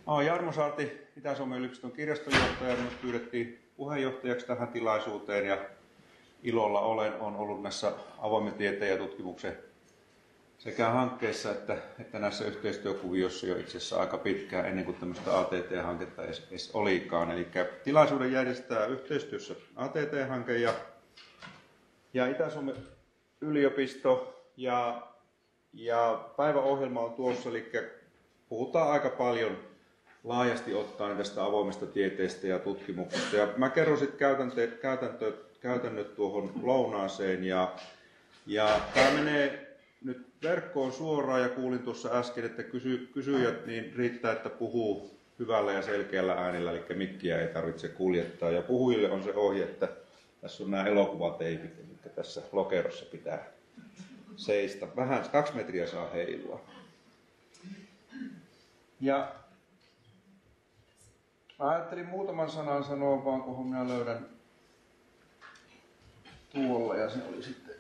Olen Jarmo Saarti, Itä-Suomen yliopiston kirjastonjohtaja. Minut pyydettiin puheenjohtajaksi tähän tilaisuuteen ja ilolla olen ollut näissä avoimen tieteen ja tutkimuksen sekä hankkeissa että näissä yhteistyökuvioissa jo itse asiassa aika pitkään ennen kuin tämmöistä ATT-hanketta edes olikaan. Eli tilaisuuden järjestää yhteistyössä ATT-hanke ja Itä-Suomen yliopisto ja päiväohjelma on tuossa, eli puhutaan aika paljon laajasti ottaen tästä avoimesta tieteestä ja tutkimuksesta. Ja mä kerron sitten käytännöt tuohon lounaaseen ja tämä menee nyt verkkoon suoraan ja kuulin tuossa äsken, että kysyjät niin riittää, että puhuu hyvällä ja selkeällä äänellä, eli mikkiä ei tarvitse kuljettaa. Ja puhujille on se ohje, että tässä on nämä elokuvateipit, eli tässä lokerossa pitää seistä. Vähän 2 metriä saa heilua. Ja ajattelin muutaman sanan sanoa vaan, kunhan minä löydän tuolla, ja se oli sitten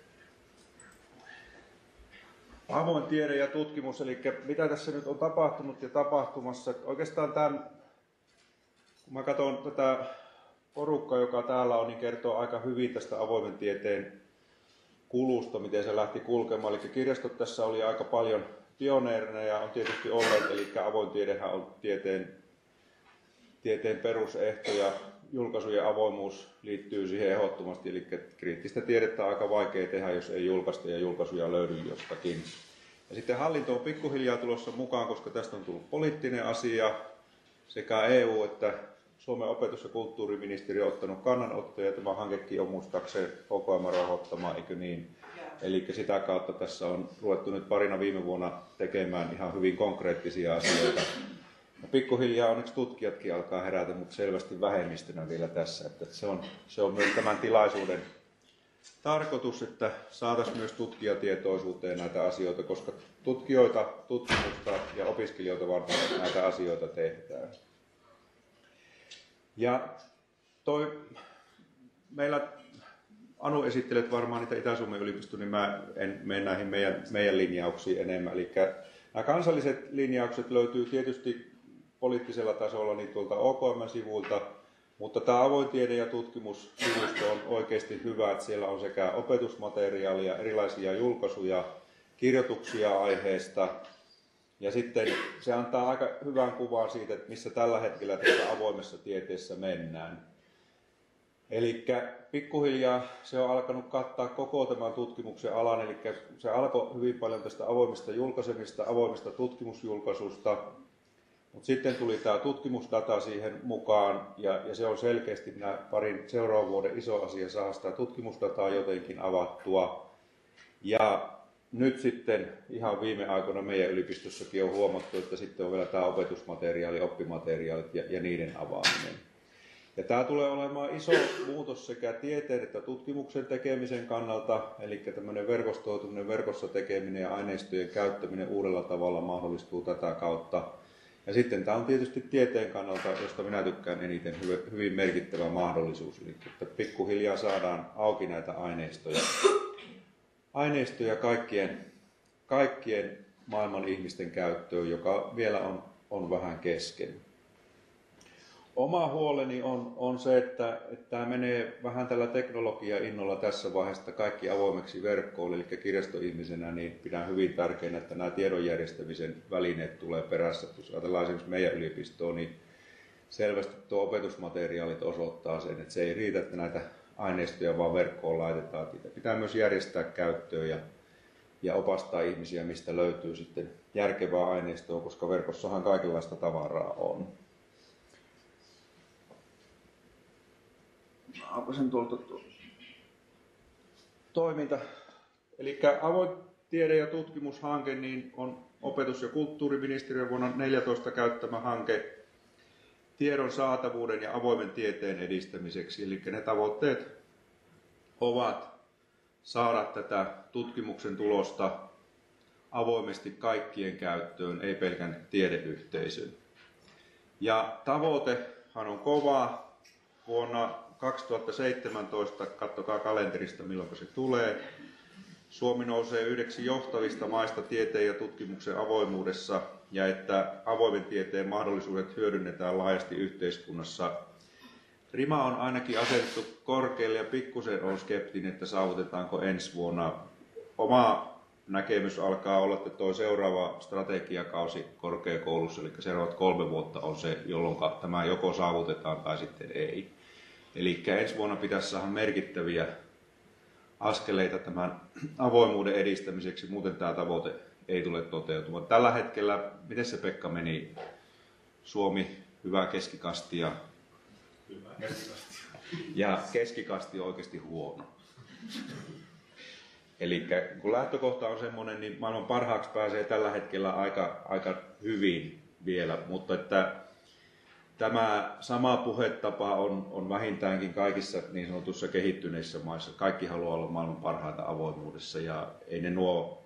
avoin tiede ja tutkimus, eli mitä tässä nyt on tapahtunut ja tapahtumassa. Oikeastaan kun mä katson tätä porukkaa, joka täällä on, niin kertoo aika hyvin tästä avoimen tieteen kulusta, miten se lähti kulkemaan. Eli kirjastot tässä oli aika paljon pioneerina ja on tietysti olleet, eli avoin tiedehän on tieteen perusehto ja julkaisujen avoimuus liittyy siihen ehdottomasti, eli kriittistä tiedettä on aika vaikea tehdä, jos ei julkaista ja julkaisuja löydy jostakin. Ja sitten hallinto on pikkuhiljaa tulossa mukaan, koska tästä on tullut poliittinen asia. Sekä EU että Suomen opetus- ja kulttuuriministeriö on ottanut kannanottoja, ja tämä hankekin on muistaakseni OKM rahoittamaan, eikö niin? Eli sitä kautta tässä on ruvettu nyt parina viime vuonna tekemään ihan hyvin konkreettisia asioita. Ja pikkuhiljaa onneksi tutkijatkin alkaa herätä, mutta selvästi vähemmistönä vielä tässä. Että se on myös tämän tilaisuuden tarkoitus, että saataisiin myös tutkijatietoisuuteen näitä asioita, koska tutkijoita, tutkimusta ja opiskelijoita varten näitä asioita tehdään. Ja meillä Anu esittelet varmaan niitä Itä-Suomen yliopistoa, niin mä en mene näihin meidän linjauksiin enemmän. Eli nämä kansalliset linjaukset löytyy tietysti poliittisella tasolla niin tuolta OKM-sivuilta, mutta tämä avoin tiede- ja tutkimussivusto on oikeasti hyvä, että siellä on sekä opetusmateriaalia, erilaisia julkaisuja, kirjoituksia aiheesta, ja sitten se antaa aika hyvän kuvan siitä, että missä tällä hetkellä tässä avoimessa tieteessä mennään. Eli pikkuhiljaa se on alkanut kattaa koko tämän tutkimuksen alan, eli se alkoi hyvin paljon tästä avoimista julkaisemista, avoimista tutkimusjulkaisusta, mutta sitten tuli tämä tutkimusdata siihen mukaan, ja se on selkeästi nämä parin seuraavan vuoden iso asia saada sitä tutkimusdataa jotenkin avattua. Ja nyt sitten ihan viime aikoina meidän yliopistossakin on huomattu, että sitten on vielä tämä opetusmateriaali, oppimateriaalit ja niiden avaaminen. Ja tämä tulee olemaan iso muutos sekä tieteen että tutkimuksen tekemisen kannalta, eli tämmöinen verkostoituminen, verkossa tekeminen ja aineistojen käyttäminen uudella tavalla mahdollistuu tätä kautta. Ja sitten tämä on tietysti tieteen kannalta, josta minä tykkään eniten, hyvin merkittävä mahdollisuus. Eli että pikkuhiljaa saadaan auki näitä aineistoja kaikkien maailman ihmisten käyttöön, joka vielä on vähän kesken. Oma huoleni on se, että tämä menee vähän tällä teknologia-innolla tässä vaiheessa kaikki avoimeksi verkkoon, eli kirjastoihmisenä niin pidän hyvin tärkeänä, että nämä tiedon järjestämisen välineet tulee perässä. Jos ajatellaan esimerkiksi meidän yliopistoa, niin selvästi tuo opetusmateriaalit osoittaa sen, että se ei riitä, että näitä aineistoja vaan verkkoon laitetaan. Niitä pitää myös järjestää käyttöön ja opastaa ihmisiä, mistä löytyy sitten järkevää aineistoa, koska verkossahan kaikenlaista tavaraa on. Aukaisen tuolta toiminta. Eli avoin tiede- ja tutkimushanke niin on opetus- ja kulttuuriministeriön vuonna 2014 käyttämä hanke tiedon saatavuuden ja avoimen tieteen edistämiseksi. Eli ne tavoitteet ovat saada tätä tutkimuksen tulosta avoimesti kaikkien käyttöön, ei pelkän tiedeyhteisön. Ja tavoitehan on kova. Vuonna 2017, katsokaa kalenterista milloin se tulee, Suomi nousee yhdeksi johtavista maista tieteen ja tutkimuksen avoimuudessa ja että avoimen tieteen mahdollisuudet hyödynnetään laajasti yhteiskunnassa. Rima on ainakin asetettu korkealle ja pikkusen on skeptinen, että saavutetaanko ensi vuonna. Oma näkemys alkaa olla, että tuo seuraava strategiakausi korkeakoulussa, eli seuraavat 3 vuotta on se, jolloin tämä joko saavutetaan tai sitten ei. Eli ensi vuonna pitäisi saada merkittäviä askeleita tämän avoimuuden edistämiseksi, muuten tämä tavoite ei tule toteutumaan. Tällä hetkellä, miten se Pekka meni? Suomi, hyvä keskikasti ja keskikasti on oikeasti huono. Eli kun lähtökohta on semmoinen, niin maailman parhaaksi pääsee tällä hetkellä aika hyvin vielä, mutta että tämä sama puhetapa on vähintäänkin kaikissa niin sanotussa kehittyneissä maissa. Kaikki haluaa olla maailman parhaita avoimuudessa ja ei ne nuo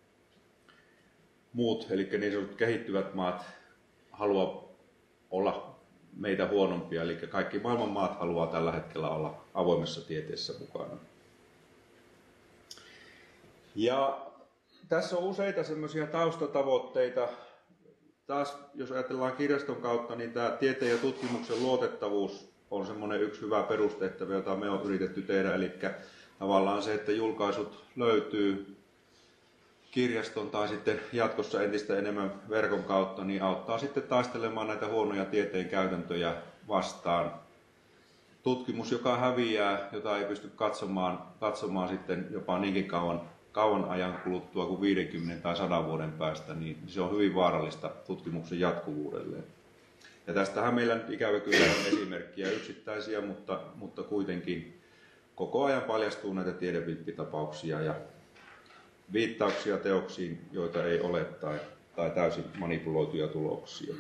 muut, eli niin sanotut kehittyvät maat, halua olla meitä huonompia. Eli kaikki maailman maat haluaa tällä hetkellä olla avoimessa tieteessä mukana. Ja tässä on useita semmoisia taustatavoitteita. Taas, jos ajatellaan kirjaston kautta, niin tämä tieteen ja tutkimuksen luotettavuus on semmoinen yksi hyvä perustehtävä, jota me on yritetty tehdä. Eli tavallaan se, että julkaisut löytyy kirjaston tai sitten jatkossa entistä enemmän verkon kautta, niin auttaa sitten taistelemaan näitä huonoja tieteen käytäntöjä vastaan. Tutkimus, joka häviää, jota ei pysty katsomaan sitten jopa niinkin kauan ajan kuluttua kuin 50 tai 100 vuoden päästä, niin se on hyvin vaarallista tutkimuksen jatkuvuudelle. Ja tästähän meillä nyt ikävä kyllä on esimerkkiä yksittäisiä, mutta kuitenkin koko ajan paljastuu näitä tiedevilppitapauksia ja viittauksia teoksiin, joita ei ole tai täysin manipuloituja tuloksia.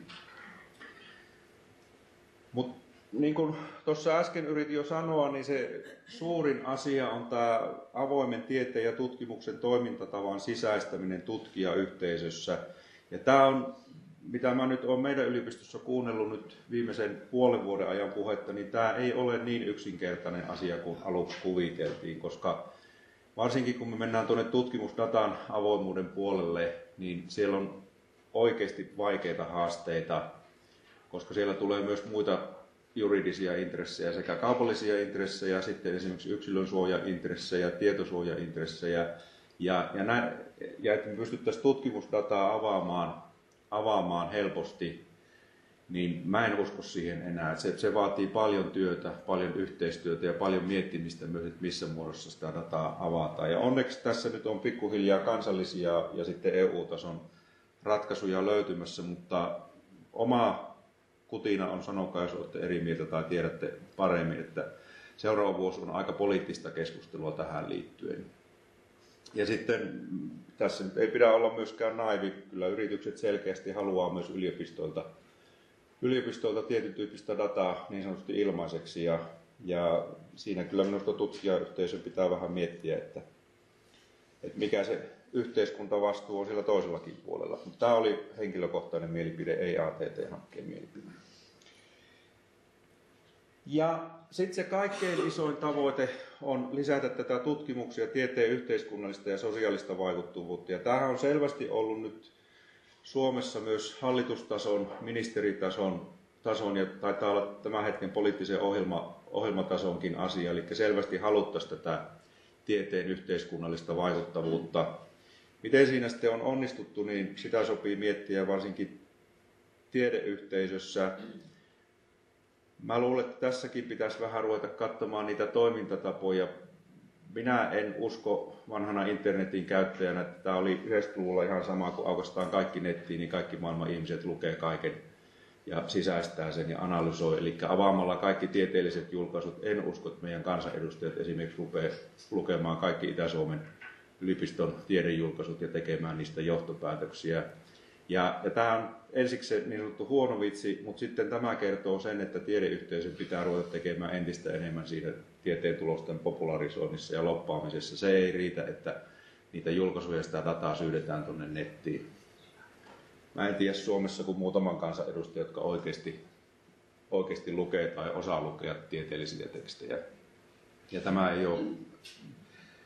Mutta niin kuin tuossa äsken yritin jo sanoa, niin se suurin asia on tämä avoimen tieteen ja tutkimuksen toimintatavan sisäistäminen tutkijayhteisössä. Ja tämä on, mitä mä nyt olen meidän yliopistossa kuunnellut nyt viimeisen puolen vuoden ajan puhetta, niin tämä ei ole niin yksinkertainen asia kuin aluksi kuviteltiin, koska varsinkin kun me mennään tuonne tutkimusdatan avoimuuden puolelle, niin siellä on oikeasti vaikeita haasteita, koska siellä tulee myös muita juridisia intressejä, sekä kaupallisia intressejä, sitten esimerkiksi yksilönsuojaintressejä, tietosuojaintressejä, ja että me pystyttäisiin tutkimusdataa avaamaan helposti, niin mä en usko siihen enää. Se vaatii paljon työtä, paljon yhteistyötä ja paljon miettimistä myös, että missä muodossa sitä dataa avataan. Ja onneksi tässä nyt on pikkuhiljaa kansallisia ja sitten EU-tason ratkaisuja löytymässä, mutta oma kutina on, sanokaa jos olette eri mieltä tai tiedätte paremmin, että seuraava vuosi on aika poliittista keskustelua tähän liittyen. Ja sitten tässä nyt ei pidä olla myöskään naivi, kyllä yritykset selkeästi haluaa myös yliopistoilta tietyn tyyppistä dataa niin sanotusti ilmaiseksi ja siinä kyllä minusta tutkijayhteisön pitää vähän miettiä, että mikä se yhteiskuntavastuu on sillä toisellakin puolella. Mutta tämä oli henkilökohtainen mielipide, ei ATT-hankkeen mielipide. Ja sitten se kaikkein isoin tavoite on lisätä tätä tutkimuksia, tieteen yhteiskunnallista ja sosiaalista vaikuttavuutta. Ja tämähän on selvästi ollut nyt Suomessa myös hallitustason, ministeritason ja taitaa olla tämän hetken poliittisen ohjelmatasonkin asia. Eli selvästi haluttaisiin tätä tieteen yhteiskunnallista vaikuttavuutta. Miten siinä sitten on onnistuttu, niin sitä sopii miettiä varsinkin tiedeyhteisössä. Mä luulen, että tässäkin pitäisi vähän ruveta katsomaan niitä toimintatapoja. Minä en usko vanhana internetin käyttäjänä, että tämä oli 90-luvulla ihan sama kuin aukastaan kaikki nettiin, niin kaikki maailman ihmiset lukee kaiken ja sisäistää sen ja analysoi. Eli avaamalla kaikki tieteelliset julkaisut, en usko, että meidän kansanedustajat esimerkiksi rupeaa lukemaan kaikki Itä-Suomen yliopiston tiedejulkaisut ja tekemään niistä johtopäätöksiä. Ja tämä on ensiksi se niin sanottu huono vitsi, mutta sitten tämä kertoo sen, että tiedeyhteisön pitää ruveta tekemään entistä enemmän siinä tieteen tulosten popularisoinnissa ja loppaamisessa. Se ei riitä, että niitä julkaisuja ja sitä dataa syydetään tuonne nettiin. Mä en tiedä Suomessa kuin muutaman kansanedustajan, jotka oikeasti lukee tai osaa lukea tieteellisiä tekstejä. Ja tämä ei ole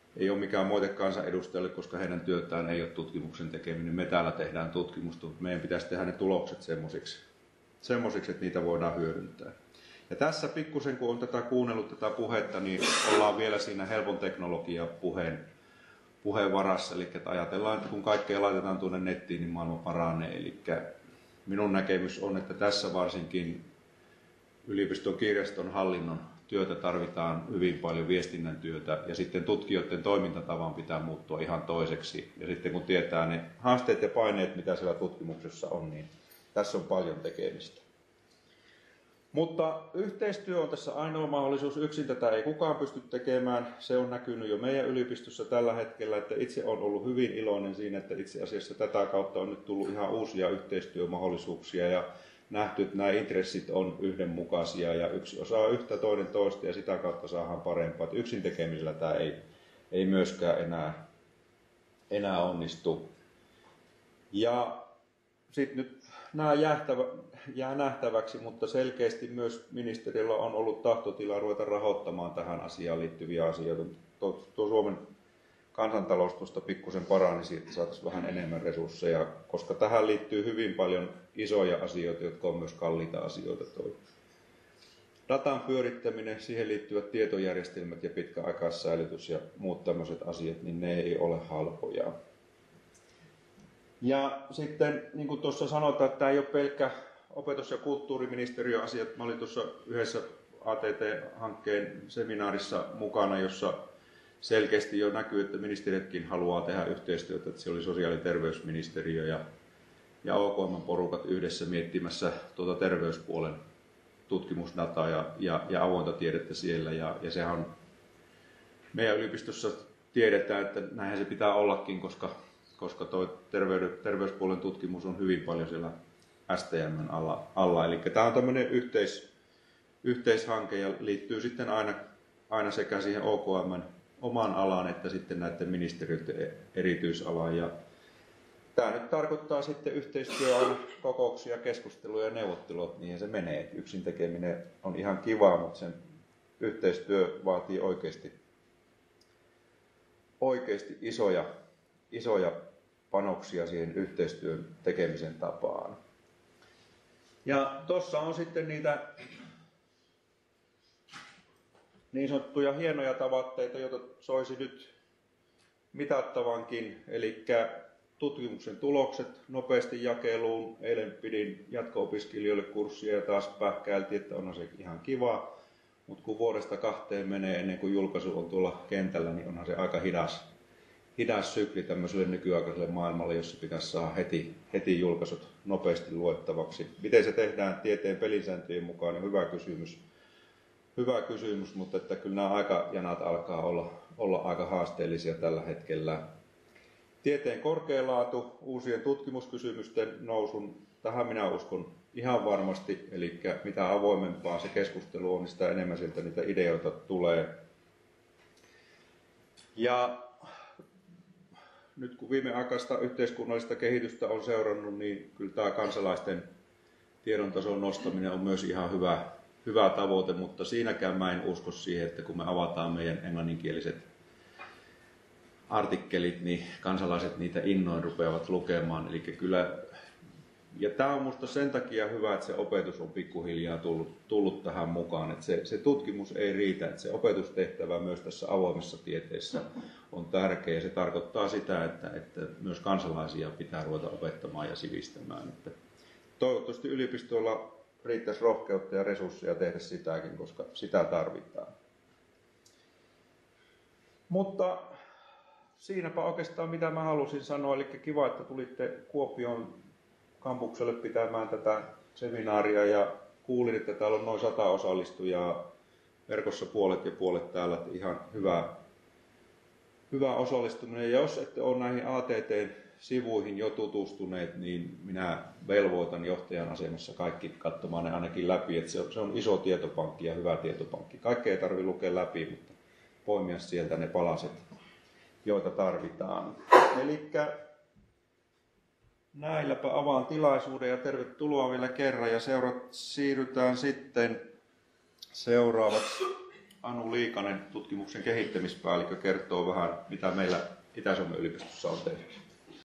ei ole mikään moite kansanedustajille, koska heidän työtään ei ole tutkimuksen tekeminen. Me täällä tehdään tutkimusta, mutta meidän pitäisi tehdä ne tulokset semmoisiksi, että niitä voidaan hyödyntää. Ja tässä pikkusen, kun on tätä kuunnellut tätä puhetta, niin ollaan vielä siinä helpon teknologian puheen varassa. Eli että ajatellaan, että kun kaikkea laitetaan tuonne nettiin, niin maailma paranee. Eli minun näkemys on, että tässä varsinkin yliopiston kirjaston hallinnon työtä tarvitaan hyvin paljon, viestinnän työtä, ja sitten tutkijoiden toimintatavan pitää muuttua ihan toiseksi. Ja sitten kun tietää ne haasteet ja paineet, mitä siellä tutkimuksessa on, niin tässä on paljon tekemistä. Mutta yhteistyö on tässä ainoa mahdollisuus. Yksin tätä ei kukaan pysty tekemään. Se on näkynyt jo meidän yliopistossa tällä hetkellä, että itse olen ollut hyvin iloinen siinä, että itse asiassa tätä kautta on nyt tullut ihan uusia yhteistyömahdollisuuksia ja nähty, että nämä intressit on yhdenmukaisia ja yksi osaa yhtä, toinen toista ja sitä kautta saadaan parempaa. Että yksin tekemisellä tämä ei myöskään enää onnistu. Ja sitten nyt nämä jää nähtäväksi, mutta selkeästi myös ministeriöllä on ollut tahtotila ruveta rahoittamaan tähän asiaan liittyviä asioita. Tuo Suomen kansantalous tuosta pikkusen parani, siitä saataisiin vähän enemmän resursseja, koska tähän liittyy hyvin paljon isoja asioita, jotka on myös kalliita asioita. Tuo datan pyörittäminen, siihen liittyvät tietojärjestelmät ja pitkäaikaissäilytys ja muut tämmöiset asiat, niin ne ei ole halpoja. Ja sitten, niin kuin tuossa sanotaan, että tämä ei ole pelkkä opetus- ja kulttuuriministeriön asiat. Mä olin tuossa yhdessä ATT-hankkeen seminaarissa mukana, jossa selkeästi jo näkyy, että ministeriötkin haluaa tehdä yhteistyötä. Että se oli sosiaali- ja terveysministeriö ja OKM-porukat yhdessä miettimässä tuota terveyspuolen tutkimusdataa ja avointa tiedettä siellä. Ja sehän on, meidän yliopistossa tiedetään, että näinhän se pitää ollakin, koska tuo terveyspuolen tutkimus on hyvin paljon siellä STM:n alla. Eli tämä on tämmöinen yhteishanke ja liittyy sitten aina sekä siihen OKM:n omaan alaan että sitten näiden ministeriöiden erityisalaan. Ja tämä nyt tarkoittaa sitten yhteistyöaina kokouksia, keskusteluja ja neuvottelua, niihin se menee. Yksin tekeminen on ihan kivaa, mutta sen yhteistyö vaatii oikeasti isoja panoksia siihen yhteistyön tekemisen tapaan. Ja tuossa on sitten niitä niin sanottuja hienoja tavoitteita, joita soisi nyt mitattavankin, eli tutkimuksen tulokset nopeasti jakeluun. Eilen pidin jatko-opiskelijoille kurssia ja taas pähkäiltiin, että onhan se ihan kiva, mutta kun vuodesta 2 menee ennen kuin julkaisu on tuolla kentällä, niin onhan se aika hidas sykli tämmöiselle nykyaikaiselle maailmalle, jossa pitäisi saada heti julkaisut nopeasti luettavaksi. Miten se tehdään tieteen pelisääntöjen mukaan, on hyvä kysymys, mutta että kyllä nämä aikajanat alkaa olla aika haasteellisia tällä hetkellä. Tieteen korkea laatu, uusien tutkimuskysymysten nousun, tähän minä uskon ihan varmasti, eli mitä avoimempaa se keskustelu on, niin sitä enemmän sieltä niitä ideoita tulee. Ja nyt kun viimeaikaista yhteiskunnallista kehitystä on seurannut, niin kyllä tämä kansalaisten tiedon tason nostaminen on myös ihan hyvä tavoite, mutta siinäkään mä en usko siihen, että kun me avataan meidän englanninkieliset artikkelit, niin kansalaiset niitä innoin rupeavat lukemaan. Eli kyllä, ja tämä on minusta sen takia hyvä, että se opetus on pikkuhiljaa tullut tähän mukaan. Että se tutkimus ei riitä, että se opetustehtävä myös tässä avoimessa tieteessä on tärkeä. Ja se tarkoittaa sitä, että myös kansalaisia pitää ruveta opettamaan ja sivistämään. Että toivottavasti yliopistoilla riittäisi rohkeutta ja resursseja tehdä sitäkin, koska sitä tarvitaan. Mutta siinäpä oikeastaan mitä mä halusin sanoa, eli kiva, että tulitte Kuopion kampukselle pitämään tätä seminaaria ja kuulin, että täällä on noin 100 osallistujaa, verkossa puolet ja puolet täällä, että ihan hyvä osallistuminen. Ja jos ette ole näihin ATT-sivuihin jo tutustuneet, niin minä velvoitan johtajan asemassa kaikki katsomaan ne ainakin läpi, että se on iso tietopankki ja hyvä tietopankki. Kaikkea ei tarvitse lukea läpi, mutta poimia sieltä ne palaset, joita tarvitaan. Elikkä näilläpä avaan tilaisuuden ja tervetuloa vielä kerran ja siirrytään sitten seuraavaksi Anu Liikanen, tutkimuksen kehittämispäällikkö, kertoo vähän, mitä meillä Itä-Suomen yliopistossa on tehty.